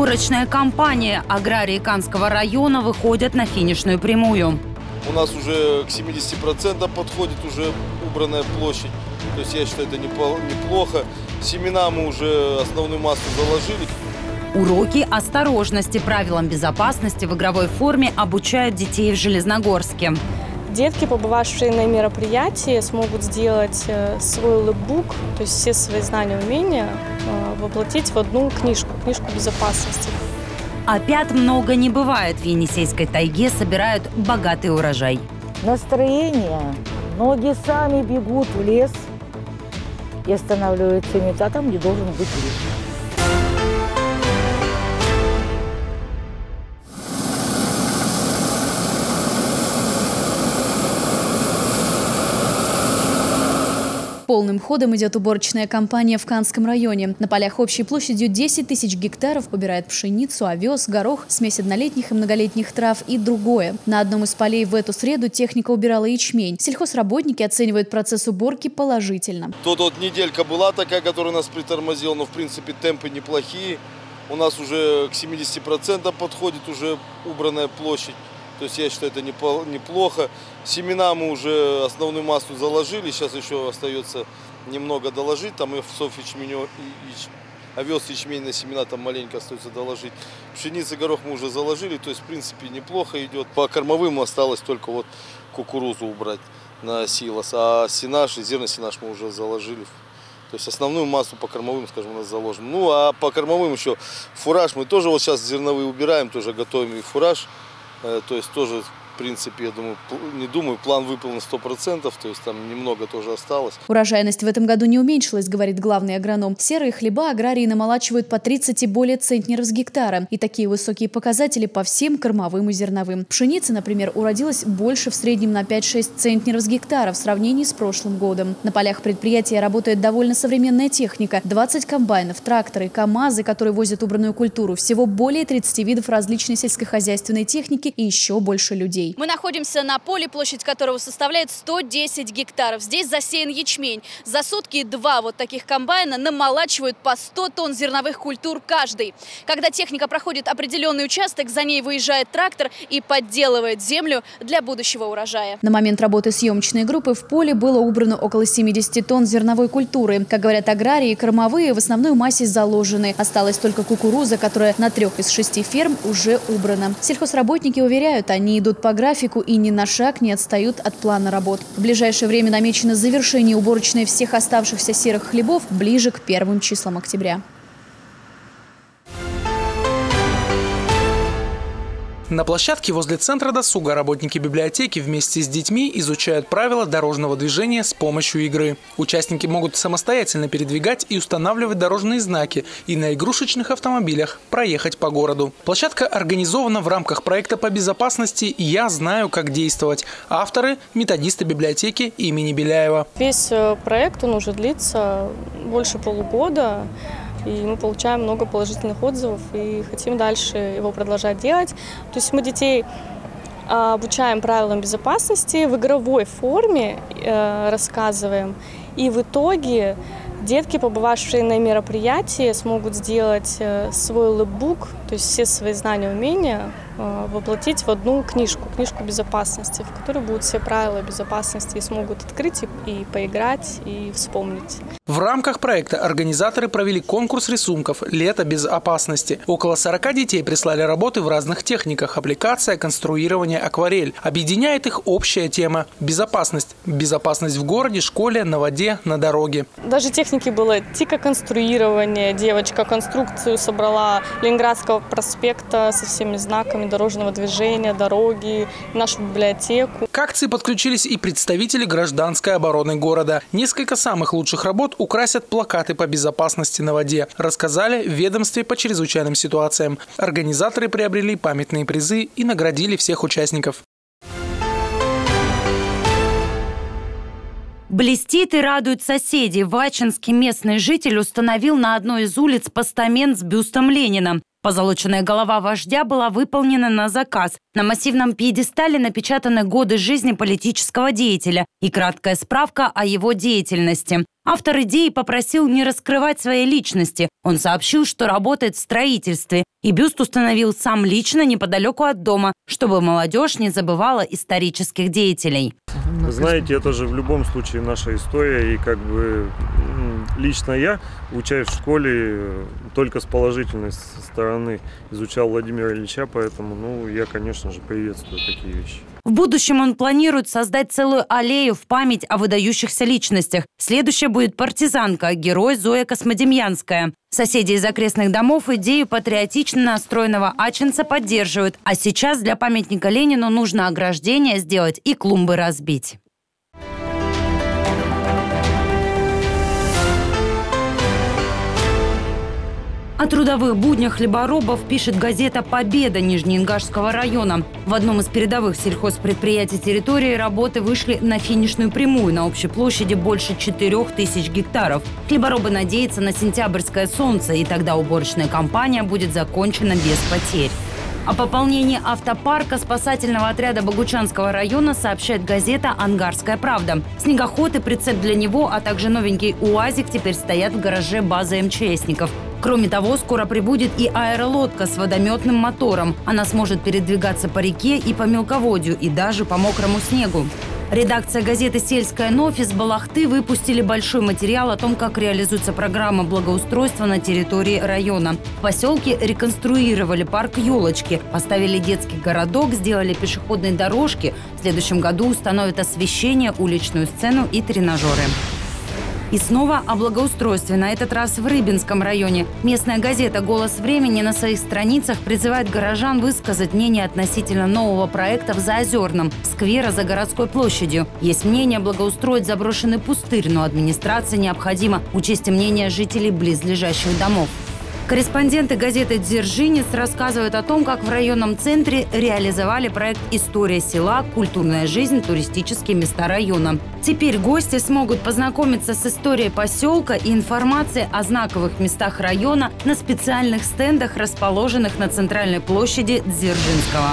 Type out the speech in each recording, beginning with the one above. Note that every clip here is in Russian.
Уборочная кампания. Аграрии Канского района выходят на финишную прямую. У нас уже к 70% подходит уже убранная площадь. То есть я считаю, это неплохо. Семена мы уже основную массу заложили. Уроки осторожности, правилам безопасности в игровой форме обучают детей в Железногорске. Детки, побывавшие на мероприятии, смогут сделать свой лэпбук, то есть все свои знания и умения воплотить в одну книжку безопасности. Опять много не бывает. В Енисейской тайге собирают богатый урожай. Настроение. Ноги сами бегут в лес и останавливаются места там, где должен быть лес. Полным ходом идет уборочная кампания в Канском районе. На полях общей площадью 10 тысяч гектаров убирают пшеницу, овес, горох, смесь однолетних и многолетних трав и другое. На одном из полей в эту среду техника убирала ячмень. Сельхозработники оценивают процесс уборки положительно. Тут вот неделька была такая, которая нас притормозила, но в принципе темпы неплохие. У нас уже к 70% подходит уже убранная площадь. То есть я считаю, это неплохо. Семена мы уже основную массу заложили. Сейчас еще остается немного доложить. Там овсов, овес, ячмень на семена там маленько остается доложить. Пшеницы, горох мы уже заложили. То есть в принципе неплохо идет. По кормовым осталось только вот кукурузу убрать на силос. А сенаж и зерносенаж мы уже заложили. То есть основную массу по кормовым, скажем, у нас заложим. Ну а по кормовым еще фураж. Мы тоже вот сейчас зерновые убираем, тоже готовим и фураж. То есть тоже, в принципе, я думаю, план выполнен 100%, то есть там немного тоже осталось. Урожайность в этом году не уменьшилась, говорит главный агроном. Серые хлеба аграрии намолачивают по 30 и более центнеров с гектара. И такие высокие показатели по всем кормовым и зерновым. Пшеница, например, уродилась больше в среднем на 5-6 центнеров с гектара в сравнении с прошлым годом. На полях предприятия работает довольно современная техника. 20 комбайнов, тракторы, КАМАЗы, которые возят убранную культуру. Всего более 30 видов различной сельскохозяйственной техники и еще больше людей. Мы находимся на поле, площадь которого составляет 110 гектаров. Здесь засеян ячмень. За сутки 2 вот таких комбайна намолачивают по 100 тонн зерновых культур каждый. Когда техника проходит определенный участок, за ней выезжает трактор и подделывает землю для будущего урожая. На момент работы съемочной группы в поле было убрано около 70 тонн зерновой культуры. Как говорят аграрии, кормовые в основной массе заложены. Осталась только кукуруза, которая на 3 из 6 ферм уже убрана. Сельхозработники уверяют, они идут по графику и ни на шаг не отстают от плана работ. В ближайшее время намечено завершение уборочной всех оставшихся серых хлебов ближе к первым числам октября. На площадке возле центра досуга работники библиотеки вместе с детьми изучают правила дорожного движения с помощью игры. Участники могут самостоятельно передвигать и устанавливать дорожные знаки и на игрушечных автомобилях проехать по городу. Площадка организована в рамках проекта по безопасности «Я знаю, как действовать». Авторы – методисты библиотеки имени Беляева. Весь проект, он уже длится больше полугода. И мы получаем много положительных отзывов и хотим дальше его продолжать делать. То есть мы детей обучаем правилам безопасности, в игровой форме рассказываем. И в итоге детки, побывавшие на мероприятии, смогут сделать свой лэпбук, то есть все свои знания и умения воплотить в одну книжку безопасности, в которой будут все правила безопасности и смогут открыть и поиграть, и вспомнить. В рамках проекта организаторы провели конкурс рисунков «Лето без опасности». Около 40 детей прислали работы в разных техниках – аппликация, конструирование, акварель. Объединяет их общая тема – безопасность. Безопасность в городе, школе, на воде, на дороге. Даже техники было тикоконструирование. Девочка конструкцию собрала Ленинградского проспекта со всеми знаками дорожного движения, дороги, нашу библиотеку. К акции подключились и представители гражданской обороны города. Несколько самых лучших работ украсят плакаты по безопасности на воде, рассказали в ведомстве по чрезвычайным ситуациям. Организаторы приобрели памятные призы и наградили всех участников. Блестит и радует соседей. В Ачинске местный житель установил на одной из улиц постамент с бюстом Ленина. Позолоченная голова вождя была выполнена на заказ. На массивном пьедестале напечатаны годы жизни политического деятеля и краткая справка о его деятельности. Автор идеи попросил не раскрывать своей личности. Он сообщил, что работает в строительстве И бюст установил сам лично неподалеку от дома, чтобы молодежь не забывала исторических деятелей. Вы знаете, это же в любом случае наша история. И как бы лично я, учась в школе, только с положительной стороны изучал Владимира Ильича, поэтому я, конечно же, приветствую такие вещи. В будущем он планирует создать целую аллею в память о выдающихся личностях. Следующая будет партизанка, герой Зоя Космодемьянская. Соседи из окрестных домов идею патриотично настроенного ачинца поддерживают. А сейчас для памятника Ленину нужно ограждение сделать и клумбы разбить. О трудовых буднях хлеборобов пишет газета «Победа» Нижнеингашского района. В одном из передовых сельхозпредприятий территории работы вышли на финишную прямую на общей площади больше 4000 гектаров. Хлеборобы надеются на сентябрьское солнце, и тогда уборочная кампания будет закончена без потерь. О пополнении автопарка спасательного отряда Богучанского района сообщает газета «Ангарская правда». Снегоход и прицеп для него, а также новенький УАЗик теперь стоят в гараже базы МЧСников. Кроме того, скоро прибудет и аэролодка с водометным мотором. Она сможет передвигаться по реке и по мелководью, и даже по мокрому снегу. Редакция газеты «Сельская новь» из Балахты выпустили большой материал о том, как реализуется программа благоустройства на территории района. В поселке реконструировали парк «Елочки», поставили детский городок, сделали пешеходные дорожки. В следующем году установят освещение, уличную сцену и тренажеры. И снова о благоустройстве, на этот раз в Рыбинском районе. Местная газета «Голос времени» на своих страницах призывает горожан высказать мнение относительно нового проекта в Заозерном – сквера за городской площадью. Есть мнение благоустроить заброшенный пустырь, но администрации необходимо учесть мнение жителей близлежащих домов. Корреспонденты газеты «Дзержинец» рассказывают о том, как в районном центре реализовали проект «История села. Культурная жизнь. Туристические места района». Теперь гости смогут познакомиться с историей поселка и информацией о знаковых местах района на специальных стендах, расположенных на центральной площади Дзержинского.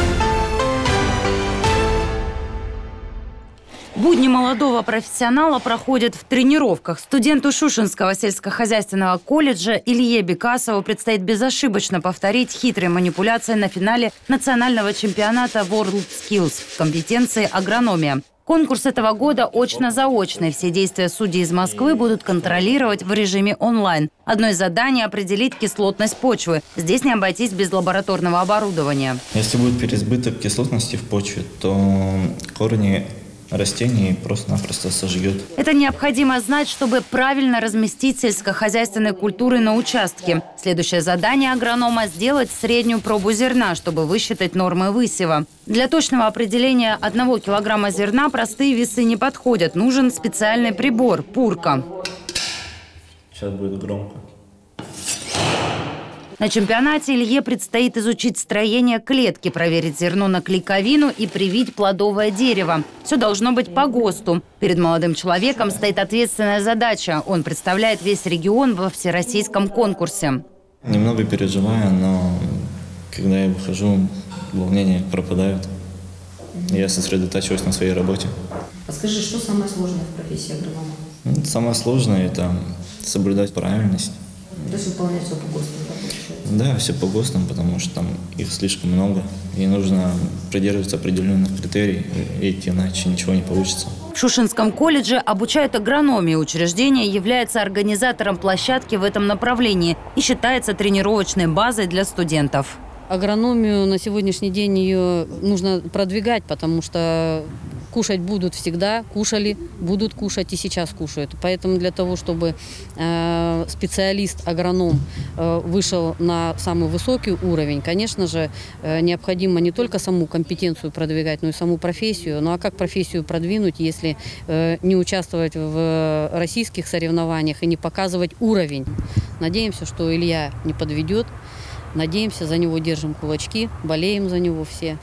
Будни молодого профессионала проходят в тренировках. Студенту Шушенского сельскохозяйственного колледжа Илье Бекасову предстоит безошибочно повторить хитрые манипуляции на финале национального чемпионата WorldSkills в компетенции агрономия. Конкурс этого года очно-заочный. Все действия судей из Москвы будут контролировать в режиме онлайн. Одно из заданий – определить кислотность почвы. Здесь не обойтись без лабораторного оборудования. Если будет переизбыток кислотности в почве, то корни растений просто-напросто сожгет. Это необходимо знать, чтобы правильно разместить сельскохозяйственные культуры на участке. Следующее задание агронома – сделать среднюю пробу зерна, чтобы высчитать нормы высева. Для точного определения 1 килограмма зерна простые весы не подходят. Нужен специальный прибор – пурка. Сейчас будет громко. На чемпионате Илье предстоит изучить строение клетки, проверить зерно на клейковину и привить плодовое дерево. Все должно быть по ГОСТу. Перед молодым человеком стоит ответственная задача. Он представляет весь регион во всероссийском конкурсе. Немного переживаю, но когда я выхожу, волнения пропадают. Я сосредотачиваюсь на своей работе. Подскажи, что самое сложное в профессии агронома? Самое сложное – это соблюдать правильность. То есть выполнять все по ГОСТу, да, получается? Да, все по ГОСТам, потому что там их слишком много. И нужно придерживаться определенных критерий, и идти иначе ничего не получится. В Шушенском колледже обучают агрономии. Учреждение является организатором площадки в этом направлении и считается тренировочной базой для студентов. Агрономию на сегодняшний день ее нужно продвигать, потому что кушать будут всегда, кушали, будут кушать и сейчас кушают. Поэтому для того, чтобы специалист-агроном вышел на самый высокий уровень, конечно же, необходимо не только саму компетенцию продвигать, но и саму профессию. Ну а как профессию продвинуть, если не участвовать в российских соревнованиях и не показывать уровень? Надеемся, что Илья не подведет. Надеемся, за него держим кулачки, болеем за него все.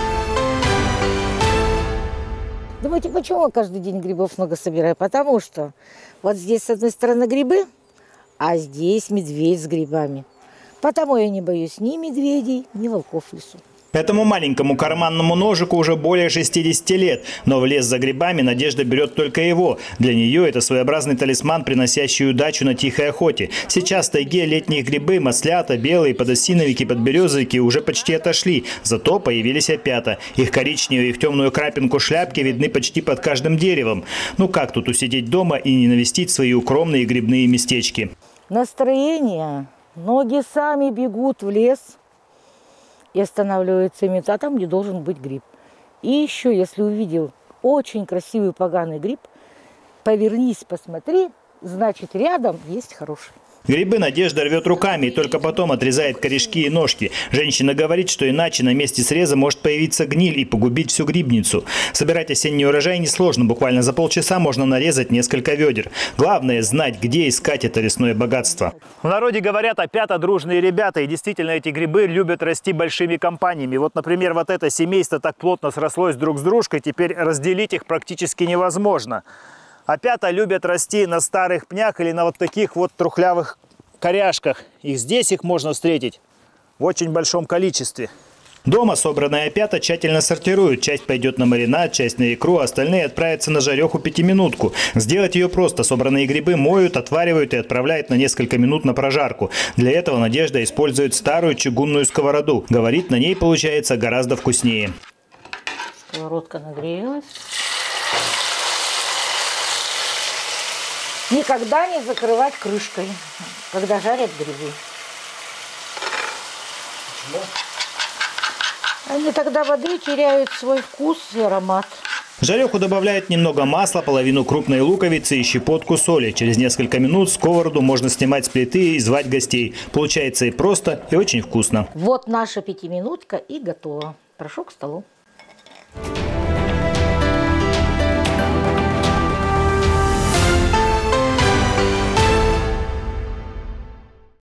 Думаете, почему я каждый день грибов много собираю? Потому что вот здесь с одной стороны грибы, а здесь медведь с грибами. Потому я не боюсь ни медведей, ни волков в лесу. Этому маленькому карманному ножику уже более 60 лет, но в лес за грибами Надежда берет только его. Для нее это своеобразный талисман, приносящий удачу на тихой охоте. Сейчас в тайге летние грибы, маслята, белые, подосиновики, подберезовики уже почти отошли, зато появились опята. Их коричневую и в темную крапинку шляпки видны почти под каждым деревом. Ну как тут усидеть дома и не навестить свои укромные грибные местечки? Настроение. Ноги сами бегут в лес и останавливаются места там, где должен быть гриб. И еще, если увидел очень красивый поганый гриб, повернись, посмотри, значит рядом есть хороший. Грибы Надежда рвет руками и только потом отрезает корешки и ножки. Женщина говорит, что иначе на месте среза может появиться гниль и погубить всю грибницу. Собирать осенний урожай несложно. Буквально за полчаса можно нарезать несколько ведер. Главное знать, где искать это лесное богатство. В народе говорят, опята дружные ребята. И действительно, эти грибы любят расти большими компаниями. Вот, например, вот это семейство так плотно срослось друг с дружкой. Теперь разделить их практически невозможно. Опята любят расти на старых пнях или на вот таких вот трухлявых коряшках. Здесь их можно встретить в очень большом количестве. Дома собранные опята тщательно сортируют. Часть пойдет на маринад, часть на икру, остальные отправятся на жареху пятиминутку. Сделать ее просто. Собранные грибы моют, отваривают и отправляют на несколько минут на прожарку. Для этого Надежда использует старую чугунную сковороду. Говорит, на ней получается гораздо вкуснее. Сковородка нагрелась. Никогда не закрывать крышкой, когда жарят грибы. Почему? Они тогда воды теряют свой вкус и аромат. В жареху добавляют немного масла, половину крупной луковицы и щепотку соли. Через несколько минут сковороду можно снимать с плиты и звать гостей. Получается и просто, и очень вкусно. Вот наша пятиминутка и готова. Прошу к столу.